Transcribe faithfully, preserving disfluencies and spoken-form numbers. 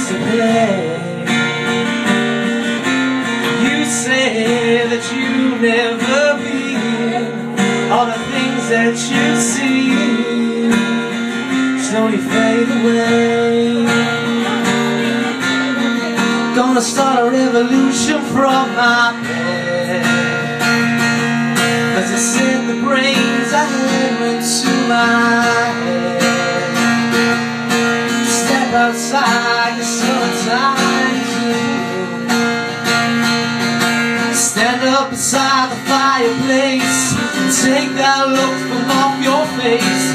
used to play. You say that you never be all the things that you see slowly fade away. Gonna start a revolution from my bed, 'cause I said the brains I had went to my head. Step outside the summertime cool, stand up beside the fireplace and take that look from off your face.